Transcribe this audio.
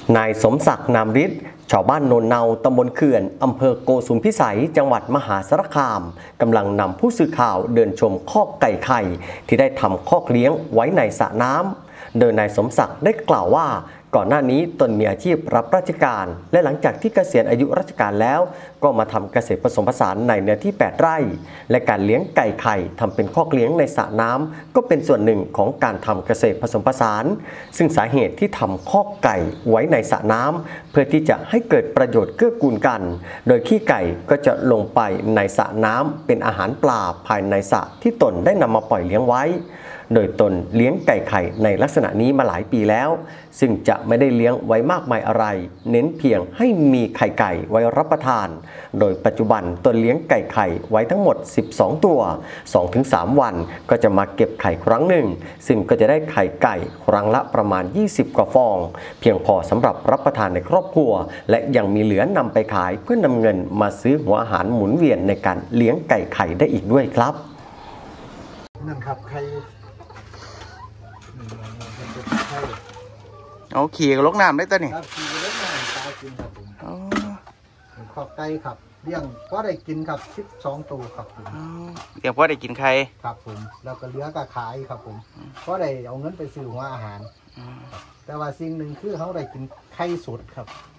นายสมศักดิ์นามฤทธิ์ชาวบ้านโนนเนาตำบลเขื่อนอำเภอโกสุมพิสัยจังหวัดมหาสารคามกำลังนำผู้สื่อข่าวเดินชมคอกไก่ไข่ที่ได้ทำคอกเลี้ยงไว้ในสระน้ำโดยนายสมศักดิ์ได้กล่าวว่าก่อนหน้านี้ตนมีอาชีพรับราชการและหลังจากที่เกษียณอายุราชการแล้วก็มาทำเกษตรผสมผสานในเนื้อที่8 ไร่และการเลี้ยงไก่ไข่ทำเป็นคอกเลี้ยงในสระน้ำก็เป็นส่วนหนึ่งของการทำเกษตรผสมผสานซึ่งสาเหตุที่ทำคอกไก่ไว้ในสระน้ำเพื่อที่จะให้เกิดประโยชน์เกื้อกูลกันโดยขี้ไก่ก็จะลงไปในสระน้ำเป็นอาหารปลาภายในสระที่ตนได้นำมาปล่อยเลี้ยงไว้โดยตนเลี้ยงไก่ไข่ในลักษณะนี้มาหลายปีแล้วซึ่งจะไม่ได้เลี้ยงไว้มากมายอะไรเน้นเพียงให้มีไข่ไก่ไว้รับประทานโดยปัจจุบันตนเลี้ยงไก่ไข่ไว้ทั้งหมด12 ตัว 2-3 วันก็จะมาเก็บไข่ครั้งหนึ่งซึ่งก็จะได้ไข่ไก่ครั้งละประมาณ20 กว่าฟองเพียงพอสำหรับรับประทานในครอบครัวและยังมีเหลือนำไปขายเพื่อนำเงินมาซื้อหัวอาหารหมุนเวียนในการเลี้ยงไก่ไข่ได้อีกด้วยครับนั่นครับไข่เอาขี่กับลกน้ำได้ตัวนี่ครับขี่กับลกน้ำตายกินครับผมขอบไก่ครับเลี้ยงก็ได้กินครับ12 ตัวครับผมเดี๋ยวพ่อได้กินไข่ครับผมแล้วก็เหลือก็ขายครับผมก็ได้เอาเงินไปซื้อหัวอาหารแต่ว่าสิ่งหนึ่งคือเขาได้กินไข่สดครับ